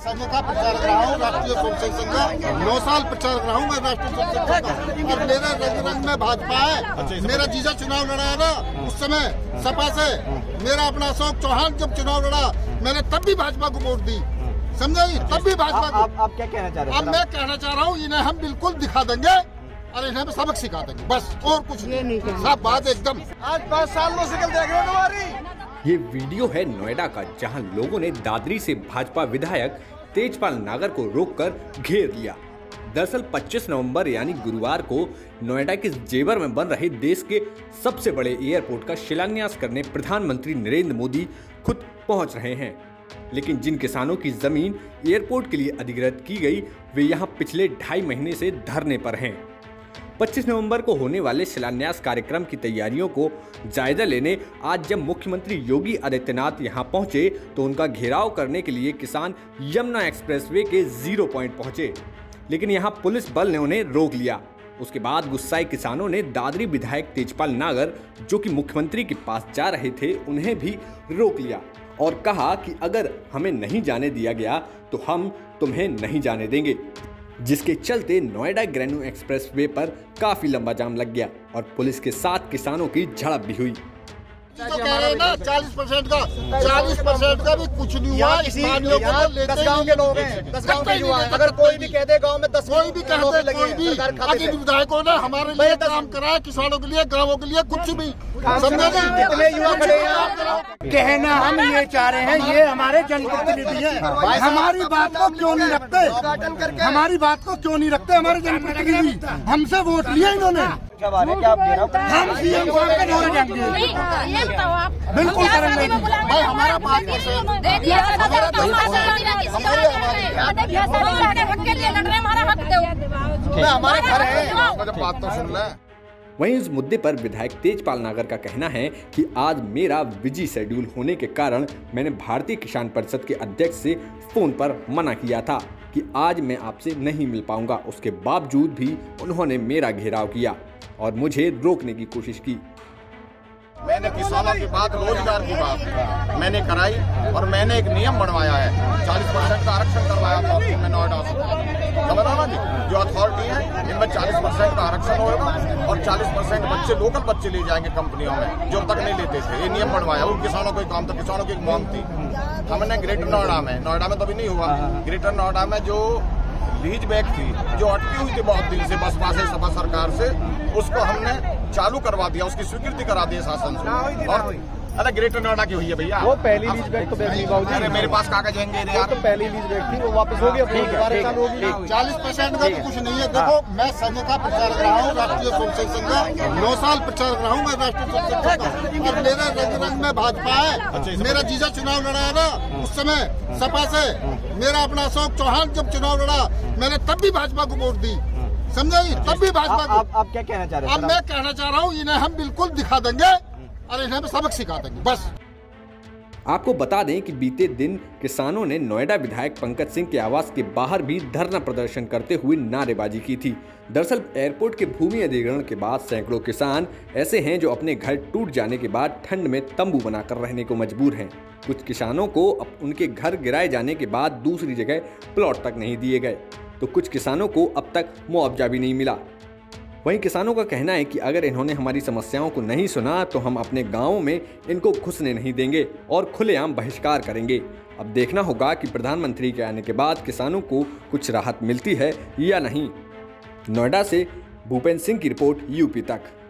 संघ का प्रचार कर रहा हूँ, राष्ट्रीय स्वयंसेवक संघ का 9 साल प्रचार कर रहा हूँ मैं राष्ट्रीय स्वयंसेवक संघ का। और मेरा रंग रंग में भाजपा है। मेरा जीजा चुनाव लड़ा ना उस समय सपा से, मेरा अपना अशोक चौहान जब चुनाव लड़ा मैंने तब भी भाजपा को वोट दी, समझे? तब भी भाजपा को। आप क्या कहना चाह रहे हैं? अब मैं कहना चाह रहा हूँ इन्हें हम बिल्कुल दिखा देंगे और इन्हें सबक सिखा देंगे, बस और कुछ नहीं। सब बात एकदम। आज 5 साल मुश्किल देख रहे हो तुम्हारी। ये वीडियो है नोएडा का, जहां लोगों ने दादरी से भाजपा विधायक तेजपाल नागर को रोककर घेर लिया। दरअसल 25 नवंबर यानी गुरुवार को नोएडा के जेवर में बन रहे देश के सबसे बड़े एयरपोर्ट का शिलान्यास करने प्रधानमंत्री नरेंद्र मोदी खुद पहुंच रहे हैं। लेकिन जिन किसानों की जमीन एयरपोर्ट के लिए अधिग्रहित की गई वे यहां पिछले 2.5 महीने से धरने पर हैं। 25 नवंबर को होने वाले शिलान्यास कार्यक्रम की तैयारियों को जायजा लेने आज जब मुख्यमंत्री योगी आदित्यनाथ यहां पहुंचे तो उनका घेराव करने के लिए किसान यमुना एक्सप्रेसवे के 0 पॉइंट पहुंचे, लेकिन यहां पुलिस बल ने उन्हें रोक लिया। उसके बाद गुस्साए किसानों ने दादरी विधायक तेजपाल नागर जो कि मुख्यमंत्री के पास जा रहे थे उन्हें भी रोक लिया और कहा कि अगर हमें नहीं जाने दिया गया तो हम तुम्हें नहीं जाने देंगे, जिसके चलते नोएडा ग्रेन्यू एक्सप्रेसवे पर काफी लंबा जाम लग गया और पुलिस के साथ किसानों की झड़प भी हुई। तो कह रहे हैं ना 40% का भी कुछ नहीं हुआ। 10 गाँव के लोग हैं, 10 गाँव के युवा हैं। अगर कोई भी कह दे गाँव में 10 कोई भी कहते कोई भी अभी विधायकों ने हमारे लिए काम कराया, किसानों के लिए, गाँवों के लिए, कुछ भी समझे नहीं। कितने युवा खड़े हैं। कहना हम ये चाह रहे हैं, ये हमारे जनप्रतिनिधि हैं, हमारी बात को क्यों नहीं रखते? हमारी बात को क्यों नहीं रखते हमारे जनप्रतिनिधि? हमसे वोट लिए इन्होंने, हम सीएम साहब के दौरे जाएंगे, बिल्कुल करेंगे भाई। हमारा हमारे घर है, बात तो सुन ले। वहीं इस मुद्दे पर विधायक तेजपाल नागर का कहना है कि आज मेरा बिजी शेड्यूल होने के कारण मैंने भारतीय किसान परिषद के अध्यक्ष से फोन पर मना किया था कि आज मैं आपसे नहीं मिल पाऊंगा। उसके बावजूद भी उन्होंने मेरा घेराव किया और मुझे रोकने की कोशिश की। मैंने किसानों की बात, रोजगार की बात मैंने कराई और मैंने एक नियम बनवाया है। 40% का आरक्षण करवाया था मैं नोएडा से, समझ ना जी। जो अथॉरिटी है इनमें 40% का आरक्षण होगा और 40% बच्चे लोकल बच्चे ले जाएंगे कंपनियों में जो तक नहीं लेते थे। ये नियम बनवाया, उन किसानों को काम था, किसानों की एक मांग थी। हमने ग्रेटर नोएडा में तो अभी नहीं हुआ, ग्रेटर नोएडा में जो लीज बैक थी जो अटकी हुई थी बहुत दिन से बसपा से, सपा सरकार से, उसको हमने चालू करवा दिया, उसकी स्वीकृति करा दी शासन से। और अरे ग्रेटर नोएडा की हुई है भैया, वो पहली लीज बैक तो अरे मेरे पास कागज हैं यार, तो पहली लीज बैक थी वो वापस हो गया। 40% का भी कुछ नहीं है। देखो मैं संघ का प्रचार कर रहा हूँ, राष्ट्रीय स्वयंसेवक संघ का 9 साल प्रचार कर रहा हूँ मैं राष्ट्रीय स्वयंसेवक संघ का। और मेरा रंग रंग में भाजपा है। मेरा जीजा चुनाव लड़ा ना उस समय सपा से, मेरा अपना अशोक चौहान जब चुनाव लड़ा मैंने तब भी भाजपा को वोट दी, समझे? तब भी भाजपा को। आप क्या कहना चाह रहे हैं? अब मैं कहना चाह रहा हूँ इन्हें हम बिल्कुल दिखा देंगे और इन्हें सबक सिखा देंगे, बस। आपको बता दें कि बीते दिन किसानों ने नोएडा विधायक पंकज सिंह के आवास के बाहर भी धरना प्रदर्शन करते हुए नारेबाजी की थी। दरअसल एयरपोर्ट के भूमि अधिग्रहण के बाद सैकड़ों किसान ऐसे हैं जो अपने घर टूट जाने के बाद ठंड में तंबू बनाकर रहने को मजबूर हैं। कुछ किसानों को उनके घर गिराए जाने के बाद दूसरी जगह प्लॉट तक नहीं दिए गए, तो कुछ किसानों को अब तक मुआवजा भी नहीं मिला। वहीं किसानों का कहना है कि अगर इन्होंने हमारी समस्याओं को नहीं सुना तो हम अपने गाँवों में इनको घुसने नहीं देंगे और खुलेआम बहिष्कार करेंगे। अब देखना होगा कि प्रधानमंत्री के आने के बाद किसानों को कुछ राहत मिलती है या नहीं। नोएडा से भूपेंद्र सिंह की रिपोर्ट, यूपी तक।